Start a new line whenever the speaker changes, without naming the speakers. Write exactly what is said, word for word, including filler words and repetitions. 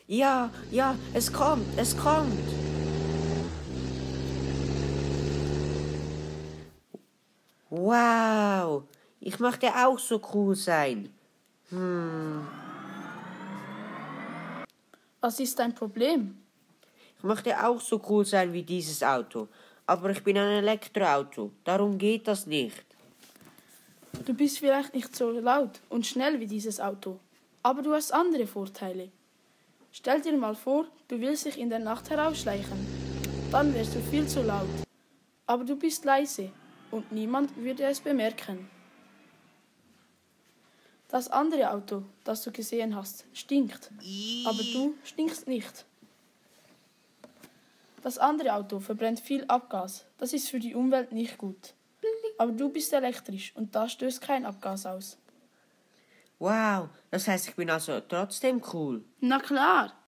Ja, ja, es kommt, es kommt. Wow, ich möchte auch so cool sein. Hm,
Was ist dein Problem?
ich möchte auch so cool sein wie dieses Auto. Aber ich bin ein Elektroauto, darum geht das nicht.
Du bist vielleicht nicht so laut und schnell wie dieses Auto, aber du hast andere Vorteile. Stell dir mal vor, du willst dich in der Nacht herausschleichen. Dann wärst du viel zu laut. Aber du bist leise und niemand würde es bemerken. Das andere Auto, das du gesehen hast, stinkt, aber du stinkst nicht. Das andere Auto verbrennt viel Abgas, das ist für die Umwelt nicht gut. Aber du bist elektrisch und da stößt kein Abgas aus.
Wow, das heißt, ich bin also trotzdem cool.
Na klar,